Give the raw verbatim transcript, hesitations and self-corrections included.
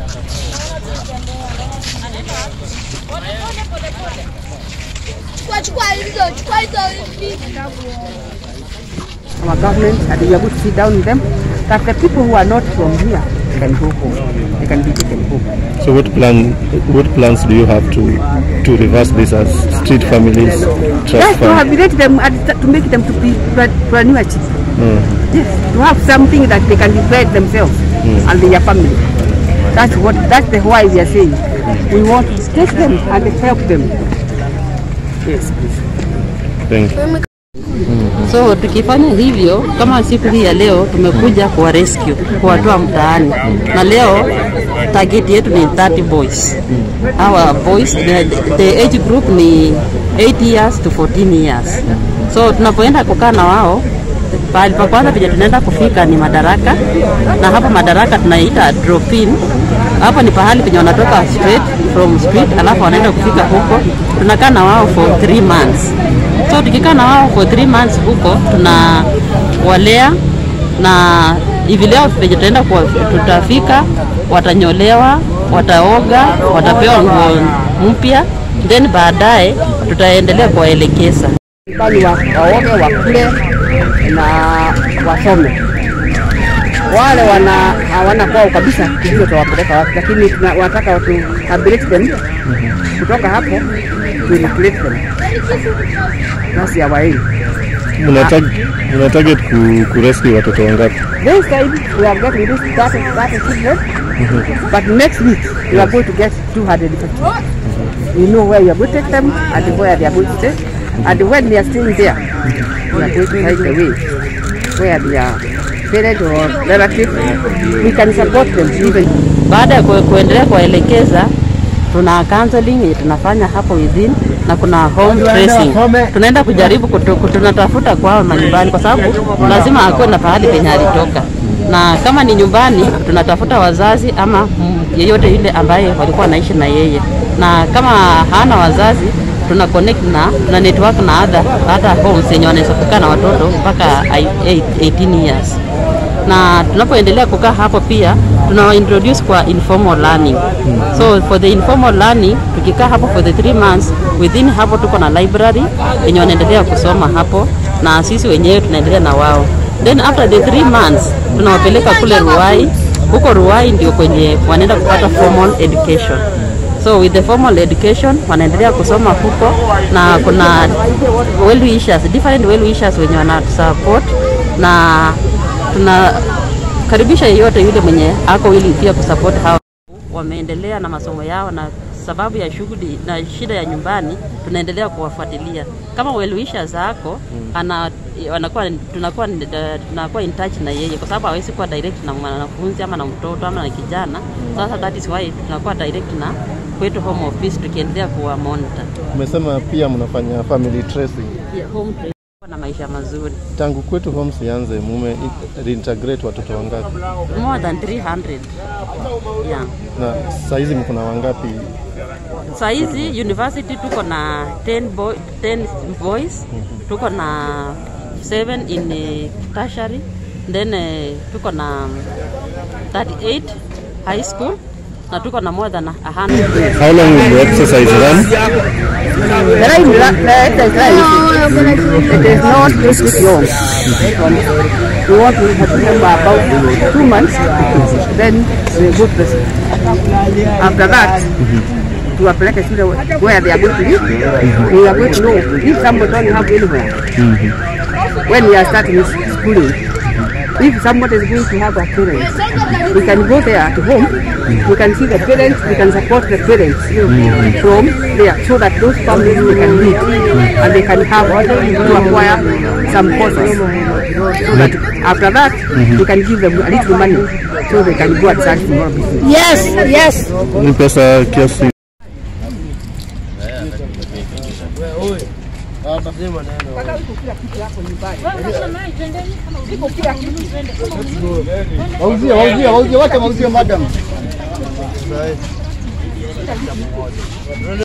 Our government, and we are going to sit down with them, that the people who are not from here can go home. They can be taken home. So what plan? What plans do you have to to reverse this as street families? Yes, to rehabilitate them and to make them to be pronuity. Mm. Yes, to have something that they can defend themselves mm. and their family. That's what. That's the why we are saying. Mm. We want to take them and help them. Yes, please. Thank you. So tukifanya hivyo, kama siku hii ya leo tumekuja kuwa rescue, kuwatoa mtaani. Na leo target yetu ni thirty boys. Our boys, the, the age group ni eight years to fourteen years. So tunapoenda kukaa na wao, pale pa kwanza pia tunaenda kufika ni Madaraka, na hapa Madaraka tunaita drop in. Hapa ni pahali penye wanatoka straight from street, alafu wanaenda kufika huko. Tunakaa na wao for three months. So tukikaa na wao for three months huko, tunawalea na hivi leo tutaenda kwa tutafika, watanyolewa, wataoga, watapewa nguo mpya, then baadaye tutaendelea kuwaelekeza. Bali waoge, wakule na wasome. Wale wana hawana kwao kabisa kujua tutawapeleka wapi, lakini tunataka watu rehabilitate them kutoka hapo to replace them. That's ya wai. Muna target ku, ku rescue watoto wangapi? This time we are getting this thirty children, but next week we are going to get two hundred fifty. We know where we are going to take them and where they are going to stay, and when they are staying there, we are going to hide the way where they are parents or relatives. We can support them even. Baada ya kuendelea kuwaelekeza, tuna counseling tunafanya hapo within, na kuna home tracing. Tunaenda kujaribu tunatafuta kwao nyumbani, kwa sababu lazima akuwe na pahali penye alitoka. Na kama ni nyumbani, tunatafuta wazazi ama yeyote yule ambaye walikuwa naishi na yeye. Na kama hana wazazi, tuna connect na na network na other hata homes yenye wanaweza kukaa na watoto mpaka eighteen years. Na tunapoendelea kukaa hapo pia tuna introduce kwa informal learning. So for the informal learning, tukikaa hapo for the three months, within hapo tuko na library yenye wanaendelea kusoma hapo, na sisi wenyewe tunaendelea na wao. Then after the three months tunawapeleka kule Ruai. Huko Ruai ndio kwenye wanaenda kupata formal education. So with the formal education wanaendelea kusoma huko, na kuna well wishers, different well wishers wenye wanatusupport, na tunakaribisha yeyote yule mwenye ako willing pia kusupport hao. Wameendelea na masomo yao, na sababu ya shughuli na shida ya nyumbani tunaendelea kuwafuatilia. Kama well wishers zako ana wanakuwa tunakuwa tunakuwa in touch na yeye, kwa sababu hawezi kuwa direct na mwanafunzi ama na mtoto ama na kijana. Sasa that is why tunakuwa direct na kwetu home office, tukiendelea kuwa monitor. Umesema pia mnafanya family tracing. Yeah, home tracing na maisha mazuri. Tangu kwetu home sianze mume reintegrate watoto wangapi? More than three hundred. Yeah. Na saizi mko na wangapi? Saizi university tuko na ten boy ten boys, tuko na seven in uh, tertiary, then uh, tuko na thirty-eight high school, na tuko na more than a hundred. How long will the exercise run? The exercise it is not this long. We want to have them about two months, then we go to after that, to apply a student where they are going to live. We are going to know if somebody don't have anywhere. When we are starting schooling, if somebody is going to have a parents, we can go there to home, we can see the parents, we can support the parents from there, so that those families can live and they can have to acquire some courses. So that after that, mm-hmm. we can give them a little money so they can go and start more business. Yes, yes. Ni pesa kiasi. Wauzia, wauzia, wauzia, wacha wauzia madam.